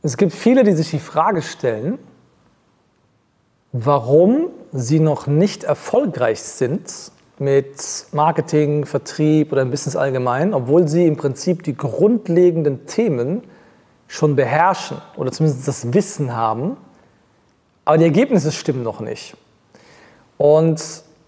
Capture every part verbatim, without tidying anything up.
Es gibt viele, die sich die Frage stellen, warum sie noch nicht erfolgreich sind mit Marketing, Vertrieb oder im Business allgemein, obwohl sie im Prinzip die grundlegenden Themen schon beherrschen oder zumindest das Wissen haben, aber die Ergebnisse stimmen noch nicht. Und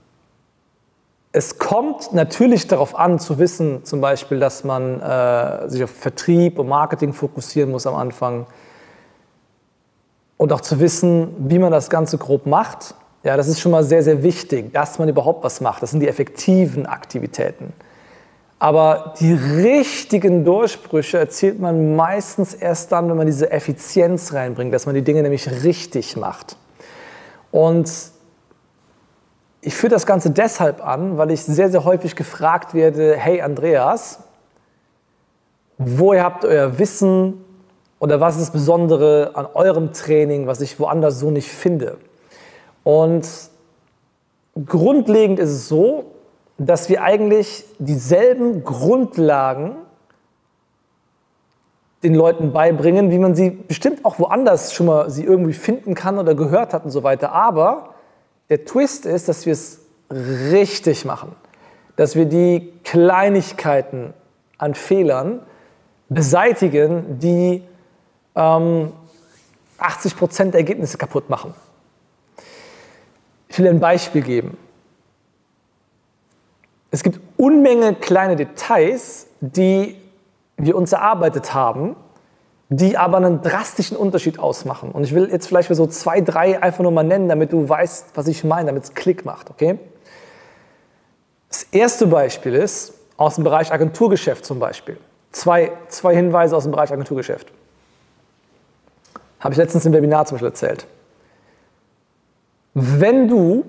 es kommt natürlich darauf an, zu wissen, zum Beispiel, dass man äh, sich auf Vertrieb und Marketing fokussieren muss am Anfang und auch zu wissen, wie man das Ganze grob macht. Ja, das ist schon mal sehr, sehr wichtig, dass man überhaupt was macht. Das sind die effektiven Aktivitäten. Aber die richtigen Durchbrüche erzielt man meistens erst dann, wenn man diese Effizienz reinbringt, dass man die Dinge nämlich richtig macht. Und ich führe das Ganze deshalb an, weil ich sehr, sehr häufig gefragt werde, hey Andreas, woher habt ihr euer Wissen oder was ist das Besondere an eurem Training, was ich woanders so nicht finde? Und grundlegend ist es so, dass wir eigentlich dieselben Grundlagen den Leuten beibringen, wie man sie bestimmt auch woanders schon mal sie irgendwie finden kann oder gehört hat und so weiter. Aber der Twist ist, dass wir es richtig machen, dass wir die Kleinigkeiten an Fehlern beseitigen, die ähm, achtzig Prozent der Ergebnisse kaputt machen. Ich will ein Beispiel geben. Es gibt Unmenge kleine Details, die wir uns erarbeitet haben, die aber einen drastischen Unterschied ausmachen. Und ich will jetzt vielleicht so zwei, drei einfach nur mal nennen, damit du weißt, was ich meine, damit es Klick macht. Okay? Das erste Beispiel ist aus dem Bereich Agenturgeschäft zum Beispiel. Zwei, zwei Hinweise aus dem Bereich Agenturgeschäft. Habe ich letztens im Webinar zum Beispiel erzählt. Wenn du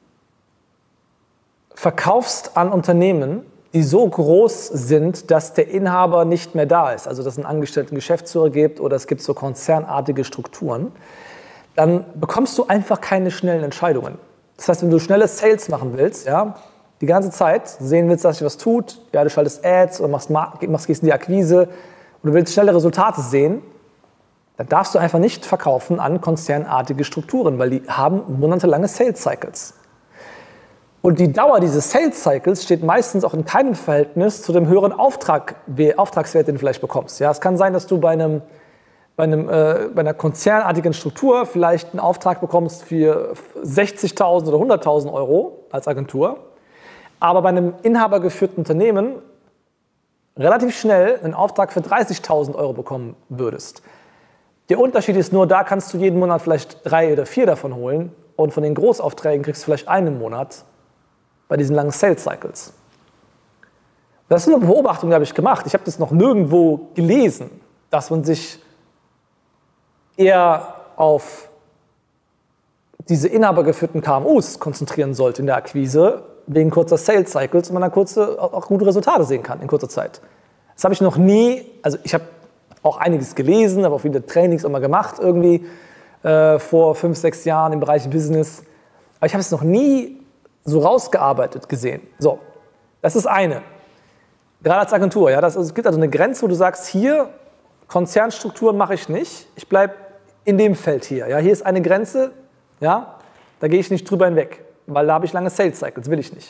verkaufst an Unternehmen, die so groß sind, dass der Inhaber nicht mehr da ist, also dass es einen angestellten Geschäftsführer gibt oder es gibt so konzernartige Strukturen, dann bekommst du einfach keine schnellen Entscheidungen. Das heißt, wenn du schnelle Sales machen willst, ja, die ganze Zeit sehen willst, dass sich was tut, ja, du schaltest Ads oder machst, machst gehst in die Akquise und du willst schnelle Resultate sehen, dann darfst du einfach nicht verkaufen an konzernartige Strukturen, weil die haben monatelange Sales Cycles. Und die Dauer dieses Sales Cycles steht meistens auch in keinem Verhältnis zu dem höheren Auftrag, Auftragswert, den du vielleicht bekommst. Ja, es kann sein, dass du bei, einem, bei, einem, äh, bei einer konzernartigen Struktur vielleicht einen Auftrag bekommst für sechzigtausend oder hunderttausend Euro als Agentur, aber bei einem inhabergeführten Unternehmen relativ schnell einen Auftrag für dreißigtausend Euro bekommen würdest. Der Unterschied ist nur, da kannst du jeden Monat vielleicht drei oder vier davon holen und von den Großaufträgen kriegst du vielleicht einen im Monat bei diesen langen Sales Cycles. Das ist eine Beobachtung, die habe ich gemacht. Ich habe das noch nirgendwo gelesen, dass man sich eher auf diese inhabergeführten K M Us konzentrieren sollte in der Akquise, wegen kurzer Sales Cycles und man dann kurze, auch gute Resultate sehen kann in kurzer Zeit. Das habe ich noch nie, also ich habe auch einiges gelesen, habe auch viele Trainings auch mal gemacht, irgendwie äh, vor fünf, sechs Jahren im Bereich Business. Aber ich habe es noch nie so rausgearbeitet gesehen. So, das ist eine. Gerade als Agentur, ja, das, also es gibt also eine Grenze, wo du sagst, hier, Konzernstrukturen mache ich nicht, ich bleibe in dem Feld hier. Ja, hier ist eine Grenze, ja, da gehe ich nicht drüber hinweg, weil da habe ich lange Sales Cycles, will ich nicht.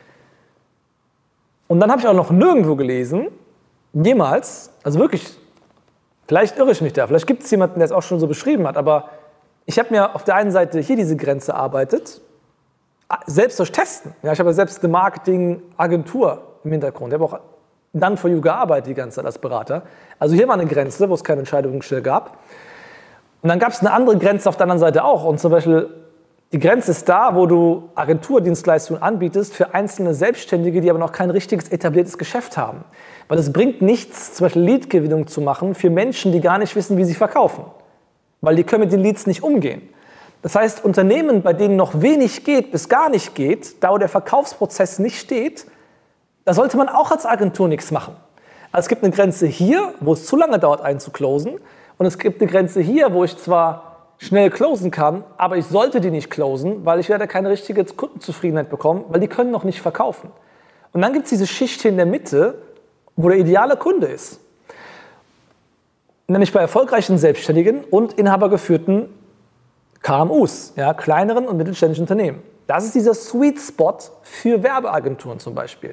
Und dann habe ich auch noch nirgendwo gelesen, jemals, also wirklich, vielleicht irre ich mich da, vielleicht gibt es jemanden, der es auch schon so beschrieben hat, aber ich habe mir auf der einen Seite hier diese Grenze erarbeitet, selbst durch Testen. Ja, ich habe ja selbst eine Marketingagentur im Hintergrund. Ich habe auch Done for You gearbeitet die ganze Zeit als Berater. Also hier war eine Grenze, wo es keine Entscheidungsstelle gab. Und dann gab es eine andere Grenze auf der anderen Seite auch. Und zum Beispiel die Grenze ist da, wo du Agenturdienstleistungen anbietest für einzelne Selbstständige, die aber noch kein richtiges etabliertes Geschäft haben. Weil es bringt nichts, zum Beispiel Lead-Gewinnung zu machen für Menschen, die gar nicht wissen, wie sie verkaufen. Weil die können mit den Leads nicht umgehen. Das heißt, Unternehmen, bei denen noch wenig geht, bis gar nicht geht, da wo der Verkaufsprozess nicht steht, da sollte man auch als Agentur nichts machen. Also es gibt eine Grenze hier, wo es zu lange dauert, einen zu closen. Und es gibt eine Grenze hier, wo ich zwar schnell closen kann, aber ich sollte die nicht closen, weil ich werde keine richtige Kundenzufriedenheit bekommen, weil die können noch nicht verkaufen. Und dann gibt es diese Schicht hier in der Mitte, wo der ideale Kunde ist. nämlich bei erfolgreichen Selbstständigen und inhabergeführten K M Us, ja, kleineren und mittelständischen Unternehmen. Das ist dieser Sweet Spot für Werbeagenturen zum Beispiel.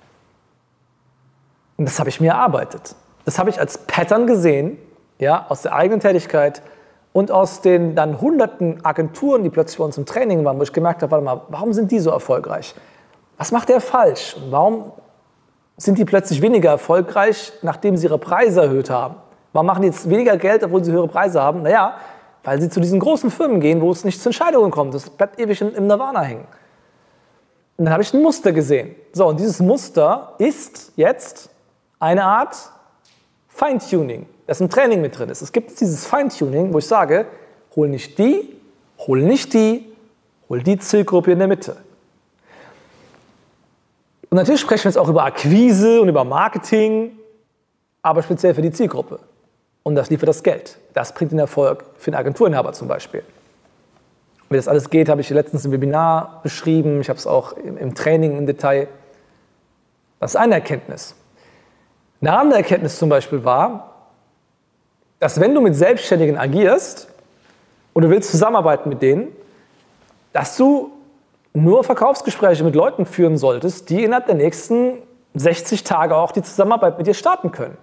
Und das habe ich mir erarbeitet. Das habe ich als Pattern gesehen, ja, aus der eigenen Tätigkeit und aus den dann hunderten Agenturen, die plötzlich bei uns im Training waren, wo ich gemerkt habe, warte mal, warum sind die so erfolgreich? Was macht der falsch? Und warum sind die plötzlich weniger erfolgreich, nachdem sie ihre Preise erhöht haben? Warum machen die jetzt weniger Geld, obwohl sie höhere Preise haben? Naja, weil sie zu diesen großen Firmen gehen, wo es nicht zu Entscheidungen kommt. Das bleibt ewig im Nirvana hängen. Und dann habe ich ein Muster gesehen. So, und dieses Muster ist jetzt eine Art Feintuning, das im Training mit drin ist. Es gibt dieses Feintuning, wo ich sage, hol nicht die, hol nicht die, hol die Zielgruppe in der Mitte. Und natürlich sprechen wir jetzt auch über Akquise und über Marketing, aber speziell für die Zielgruppe. Und das liefert das Geld. Das bringt den Erfolg für den Agenturinhaber zum Beispiel. Wie das alles geht, habe ich letztens im Webinar beschrieben. Ich habe es auch im, im Training im Detail. Das ist eine Erkenntnis. Eine andere Erkenntnis zum Beispiel war, dass wenn du mit Selbstständigen agierst und du willst zusammenarbeiten mit denen, dass du nur Verkaufsgespräche mit Leuten führen solltest, die innerhalb der nächsten sechzig Tage auch die Zusammenarbeit mit dir starten können.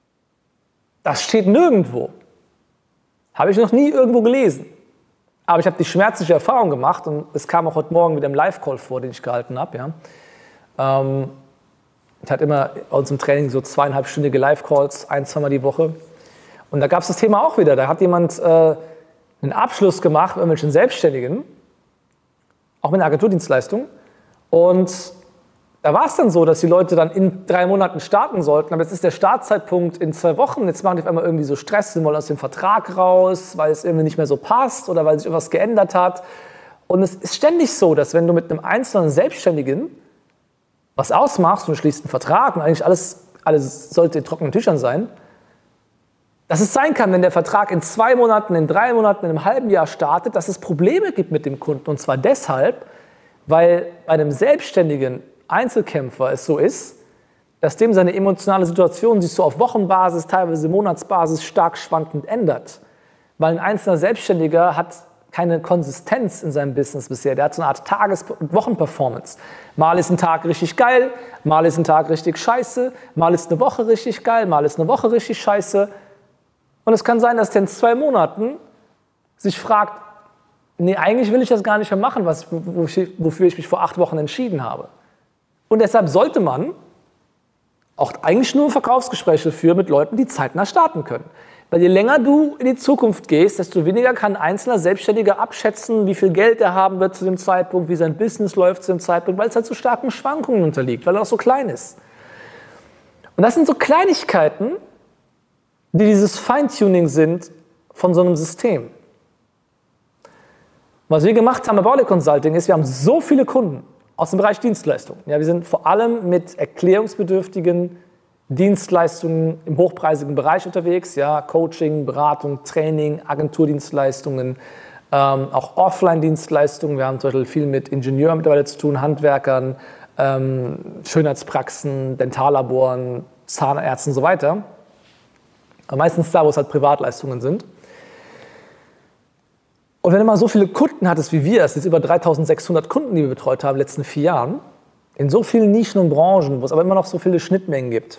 Das steht nirgendwo. Habe ich noch nie irgendwo gelesen. Aber ich habe die schmerzliche Erfahrung gemacht und es kam auch heute Morgen wieder im Live-Call vor, den ich gehalten habe. Ja. Ähm, ich hatte immer bei uns im Training so zweieinhalbstündige Live-Calls, ein, zweimal die Woche. Und da gab es das Thema auch wieder. Da hat jemand äh, einen Abschluss gemacht mit irgendwelchen Selbstständigen, auch mit einer Agenturdienstleistung. Und da war es dann so, dass die Leute dann in drei Monaten starten sollten. Aber jetzt ist der Startzeitpunkt in zwei Wochen. Jetzt machen die auf einmal irgendwie so Stress, sie wollen aus dem Vertrag raus, weil es irgendwie nicht mehr so passt oder weil sich irgendwas geändert hat. Und es ist ständig so, dass wenn du mit einem einzelnen Selbstständigen was ausmachst und du schließt einen Vertrag und eigentlich alles, alles sollte in trockenen Tüchern sein, dass es sein kann, wenn der Vertrag in zwei Monaten, in drei Monaten, in einem halben Jahr startet, dass es Probleme gibt mit dem Kunden. Und zwar deshalb, weil bei einem selbstständigen Einzelkämpfer es so ist, dass dem seine emotionale Situation sich so auf Wochenbasis, teilweise Monatsbasis stark schwankend ändert. Weil ein einzelner Selbstständiger hat keine Konsistenz in seinem Business bisher. Der hat so eine Art Tages- und Wochenperformance. Mal ist ein Tag richtig geil, mal ist ein Tag richtig scheiße, mal ist eine Woche richtig geil, mal ist eine Woche richtig scheiße. Und es kann sein, dass der in zwei Monaten sich fragt, nee, eigentlich will ich das gar nicht mehr machen, was, wofür ich mich vor acht Wochen entschieden habe. Und deshalb sollte man auch eigentlich nur Verkaufsgespräche führen mit Leuten, die zeitnah starten können. Weil je länger du in die Zukunft gehst, desto weniger kann ein einzelner Selbstständiger abschätzen, wie viel Geld er haben wird zu dem Zeitpunkt, wie sein Business läuft zu dem Zeitpunkt, weil es halt so starken Schwankungen unterliegt, weil er auch so klein ist. Und das sind so Kleinigkeiten, die dieses Feintuning sind von so einem System. Was wir gemacht haben bei Baulig Consulting ist, wir haben so viele Kunden aus dem Bereich Dienstleistungen. Ja, wir sind vor allem mit erklärungsbedürftigen Dienstleistungen im hochpreisigen Bereich unterwegs. Ja, Coaching, Beratung, Training, Agenturdienstleistungen, ähm, auch Offline-Dienstleistungen. Wir haben zum Beispiel viel mit Ingenieuren mittlerweile zu tun, Handwerkern, ähm, Schönheitspraxen, Dentallaboren, Zahnärzten und so weiter. Aber meistens da, wo es halt Privatleistungen sind. Und wenn du mal so viele Kunden hattest wie wir, es sind jetzt über dreitausendsechshundert Kunden, die wir betreut haben in den letzten vier Jahren, in so vielen Nischen und Branchen, wo es aber immer noch so viele Schnittmengen gibt.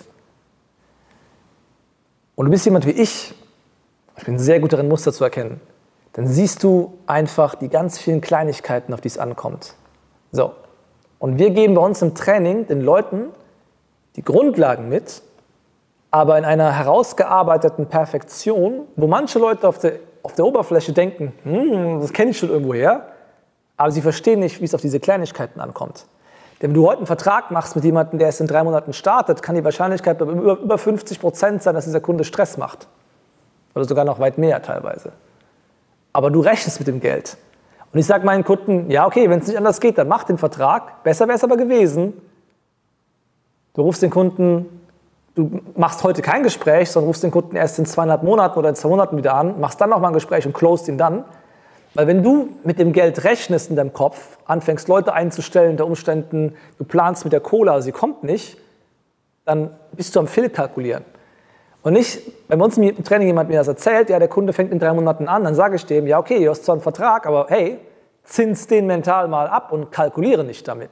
Und du bist jemand wie ich, ich bin sehr gut darin, Muster zu erkennen, dann siehst du einfach die ganz vielen Kleinigkeiten, auf die es ankommt. So. Und wir geben bei uns im Training den Leuten die Grundlagen mit, aber in einer herausgearbeiteten Perfektion, wo manche Leute auf der, auf der Oberfläche denken, hm, das kenne ich schon irgendwo her, aber sie verstehen nicht, wie es auf diese Kleinigkeiten ankommt. Denn wenn du heute einen Vertrag machst mit jemandem, der erst in drei Monaten startet, kann die Wahrscheinlichkeit bei über, über fünfzig Prozent sein, dass dieser Kunde Stress macht. Oder sogar noch weit mehr teilweise. Aber du rechnest mit dem Geld. Und ich sage meinen Kunden, ja okay, wenn es nicht anders geht, dann mach den Vertrag. Besser wäre es aber gewesen. Du rufst den Kunden, du machst heute kein Gespräch, sondern rufst den Kunden erst in zweieinhalb Monaten oder in zwei Monaten wieder an, machst dann nochmal ein Gespräch und closed ihn dann. Weil wenn du mit dem Geld rechnest in deinem Kopf, anfängst Leute einzustellen, unter Umständen, du planst mit der Kohle, aber sie kommt nicht, dann bist du am Fehlkalkulieren. Und nicht, wenn bei uns im Training jemand mir das erzählt, ja, der Kunde fängt in drei Monaten an, dann sage ich dem, ja, okay, du hast zwar einen Vertrag, aber hey, zins den mental mal ab und kalkuliere nicht damit.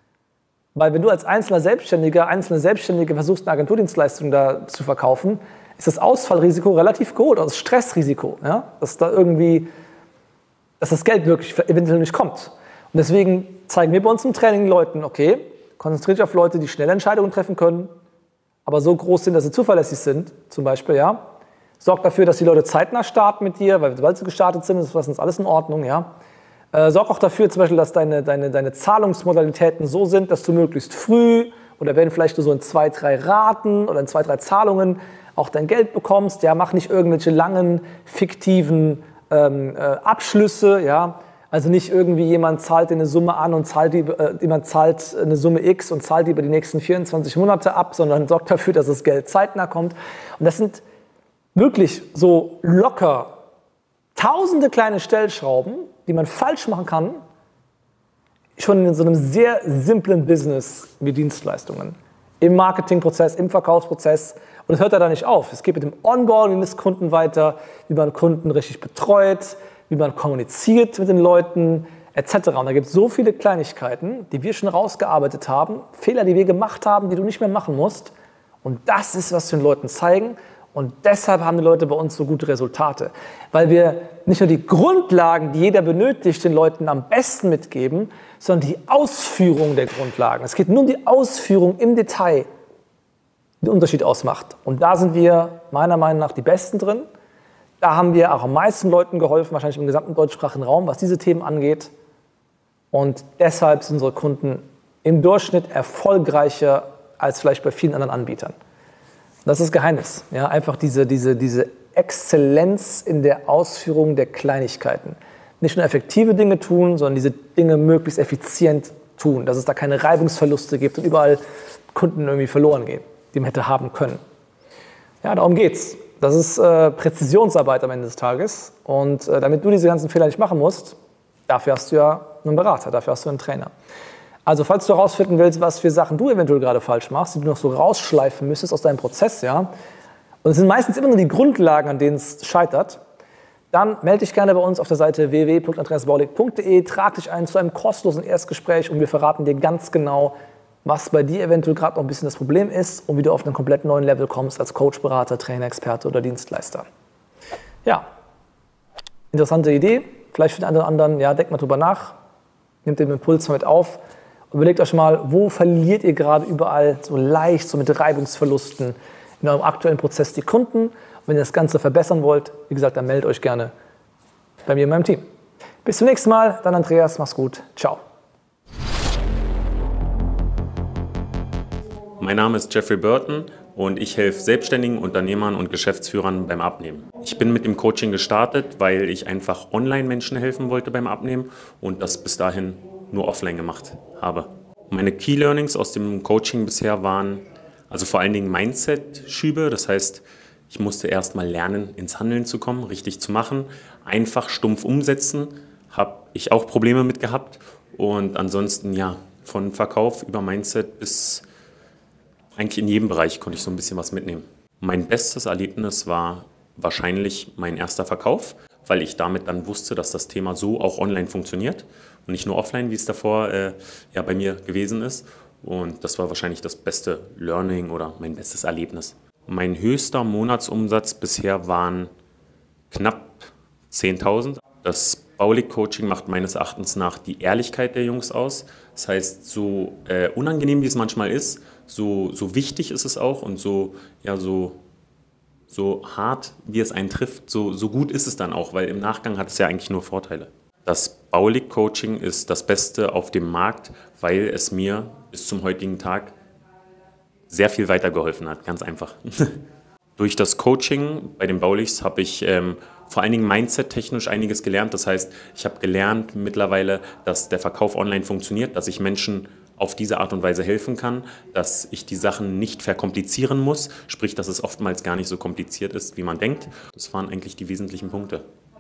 Weil wenn du als einzelner Selbstständiger, einzelne Selbstständige versuchst, eine Agenturdienstleistung da zu verkaufen, ist das Ausfallrisiko relativ groß, also das Stressrisiko, ja, dass da irgendwie, dass das Geld wirklich eventuell nicht kommt. Und deswegen zeigen wir bei uns im Training Leuten, okay, konzentriere dich auf Leute, die schnelle Entscheidungen treffen können, aber so groß sind, dass sie zuverlässig sind, zum Beispiel, ja. Sorg dafür, dass die Leute zeitnah starten mit dir, weil sobald sie gestartet sind, ist das alles in Ordnung, ja. Äh, sorg auch dafür, zum Beispiel, dass deine, deine, deine Zahlungsmodalitäten so sind, dass du möglichst früh oder wenn vielleicht nur so in zwei, drei Raten oder in zwei, drei Zahlungen auch dein Geld bekommst. Ja, mach nicht irgendwelche langen, fiktiven ähm, äh, Abschlüsse, ja. Also nicht irgendwie jemand zahlt dir eine Summe an und zahlt die, äh, jemand zahlt eine Summe X und zahlt die über die nächsten vierundzwanzig Monate ab, sondern sorgt dafür, dass das Geld zeitnah kommt. Und das sind wirklich so locker tausende kleine Stellschrauben, die man falsch machen kann, schon in so einem sehr simplen Business wie Dienstleistungen. Im Marketingprozess, im Verkaufsprozess. Und es hört ja da nicht auf. Es geht mit dem Onboarding des Kunden weiter, wie man Kunden richtig betreut, wie man kommuniziert mit den Leuten, et cetera. Und da gibt es so viele Kleinigkeiten, die wir schon rausgearbeitet haben, Fehler, die wir gemacht haben, die du nicht mehr machen musst. Und das ist, was wir den Leuten zeigen. Und deshalb haben die Leute bei uns so gute Resultate. Weil wir nicht nur die Grundlagen, die jeder benötigt, den Leuten am besten mitgeben, sondern die Ausführung der Grundlagen. Es geht nur um die Ausführung im Detail, die den Unterschied ausmacht. Und da sind wir meiner Meinung nach die Besten drin. Da haben wir auch am meisten Leuten geholfen, wahrscheinlich im gesamten deutschsprachigen Raum, was diese Themen angeht. Und deshalb sind unsere Kunden im Durchschnitt erfolgreicher als vielleicht bei vielen anderen Anbietern. Das ist das Geheimnis. Ja, einfach diese, diese, diese Exzellenz in der Ausführung der Kleinigkeiten. Nicht nur effektive Dinge tun, sondern diese Dinge möglichst effizient tun. Dass es da keine Reibungsverluste gibt und überall Kunden irgendwie verloren gehen, die man hätte haben können. Ja, darum geht's. Das ist äh, Präzisionsarbeit am Ende des Tages. Und äh, damit du diese ganzen Fehler nicht machen musst, dafür hast du ja einen Berater, dafür hast du einen Trainer. Also falls du herausfinden willst, was für Sachen du eventuell gerade falsch machst, die du noch so rausschleifen müsstest aus deinem Prozess, ja, und es sind meistens immer nur die Grundlagen, an denen es scheitert, dann melde dich gerne bei uns auf der Seite w w w punkt andreas baulig punkt d e, trag dich ein zu einem kostenlosen Erstgespräch und wir verraten dir ganz genau, was bei dir eventuell gerade noch ein bisschen das Problem ist und wie du auf einen komplett neuen Level kommst als Coach, Berater, Trainer, Experte oder Dienstleister. Ja, interessante Idee. Vielleicht für den einen oder anderen, ja, denkt mal drüber nach, nehmt den Impuls mal mit auf und überlegt euch mal, wo verliert ihr gerade überall so leicht, so mit Reibungsverlusten in eurem aktuellen Prozess die Kunden. Und wenn ihr das Ganze verbessern wollt, wie gesagt, dann meldet euch gerne bei mir in meinem Team. Bis zum nächsten Mal, dann Andreas, mach's gut, ciao. Mein Name ist Jeffrey Burton und ich helfe selbstständigen Unternehmern und Geschäftsführern beim Abnehmen. Ich bin mit dem Coaching gestartet, weil ich einfach Online-Menschen helfen wollte beim Abnehmen und das bis dahin nur offline gemacht habe. Meine Key Learnings aus dem Coaching bisher waren also vor allen Dingen Mindset-Schübe. Das heißt, ich musste erst mal lernen, ins Handeln zu kommen, richtig zu machen. Einfach stumpf umsetzen, habe ich auch Probleme mit gehabt. Und ansonsten, ja, von Verkauf über Mindset bis eigentlich in jedem Bereich konnte ich so ein bisschen was mitnehmen. Mein bestes Erlebnis war wahrscheinlich mein erster Verkauf, weil ich damit dann wusste, dass das Thema so auch online funktioniert und nicht nur offline, wie es davor äh, ja, bei mir gewesen ist. Und das war wahrscheinlich das beste Learning oder mein bestes Erlebnis. Mein höchster Monatsumsatz bisher waren knapp zehntausend. Das Baulig-Coaching macht meines Erachtens nach die Ehrlichkeit der Jungs aus. Das heißt, so äh, unangenehm wie es manchmal ist, so, so wichtig ist es auch und so, ja, so, so hart wie es einen trifft, so, so gut ist es dann auch, weil im Nachgang hat es ja eigentlich nur Vorteile. Das Baulig-Coaching ist das Beste auf dem Markt, weil es mir bis zum heutigen Tag sehr viel weitergeholfen hat, ganz einfach. Durch das Coaching bei den Baulichs habe ich ähm, vor allen Dingen mindset-technisch einiges gelernt. Das heißt, ich habe gelernt mittlerweile, dass der Verkauf online funktioniert, dass ich Menschen auf diese Art und Weise helfen kann, dass ich die Sachen nicht verkomplizieren muss, sprich, dass es oftmals gar nicht so kompliziert ist, wie man denkt. Das waren eigentlich die wesentlichen Punkte.